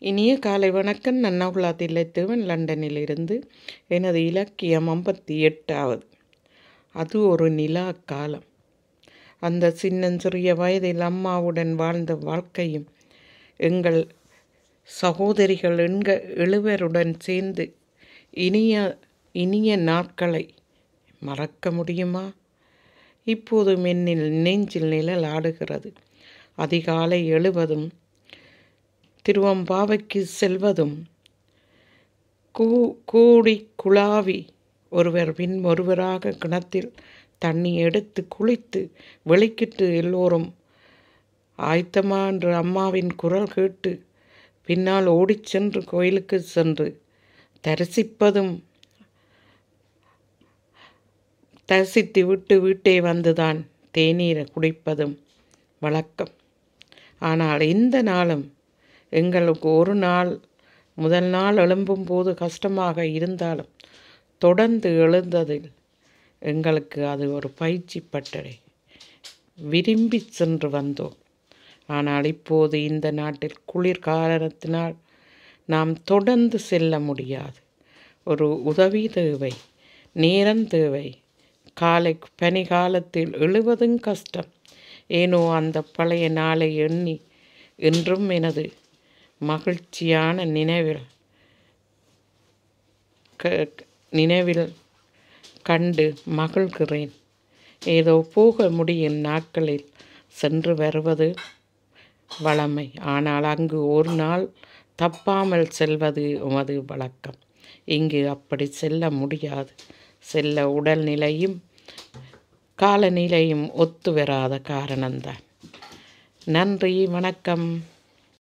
இனிய காலை வணக்கம். நன்னகுலா தில்லைத்தேவன் லண்டனிலிருந்து. எனது இலக்கியம் 58வது. அது ஒரு நிலா காலம். அந்த சின்னஞ்சிறிய வயதில் அம்மாவுடன் வாழ்ந்த வாழ்க்கையும் எங்கள் சகோதரிகள் எழுவருடன் சேர்ந்து இனிய இனிய நாட்களை மறக்க முடியுமா? இப்போதும் என்னில் நெஞ்சில் நிழல் ஆடுகிறது. அதிகாலை எழுவதும் திருவம்பாவைக்கு செல்வதும் கூடி குழாவி ஒருவர் பின் ஒருவராக கிணத்தில் தண்ணி எடுத்து குளித்து வெளிக்கிட்டு எல்லோரும் ஆயத்தமா என்று அம்மாவின் குரல் கேட்டு பின்னால் ஓடிச் சென்று கோயிலுக்கு சென்று தரிசித்து விட்டு வீட்டே வந்துதான் தேநீரை குடிப்பதும் வழக்கம். ஆனால் இந்த நாளும் எங்களுக்கு ஒரு நாள் முதல் நாள் எழும்பும் போது கஷ்டமாக இருந்தாலும் தொடர்ந்து எழுந்ததில் எங்களுக்கு அது ஒரு பயிற்சி பட்டறை. விரும்பி சென்று வந்தோம். ஆனால் இப்போது இந்த நாட்டில் குளிர் காரணத்தினால் நாம் தொடர்ந்து செல்ல முடியாது. ஒரு உதவி தேவை, நேரம் தேவை. காலை பனிகாலத்தில் எழுவதும் கஷ்டம். ஏனோ அந்த பழைய நாளை எண்ணி என்றும் எனது மகிழ்ச்சியான நினைவில் கண்டு மகிழ்கிறேன். ஏதோ போக முடியும் நாட்களில் சென்று வருவது வழமை. ஆனால் அங்கு ஒரு நாள் தப்பாமல் செல்வது உமது வழக்கம். இங்கு அப்படி செல்ல முடியாது. செல்ல உடல்நிலையும் காலநிலையும் ஒத்து வராத காரணம்தான். நன்றி, வணக்கம்.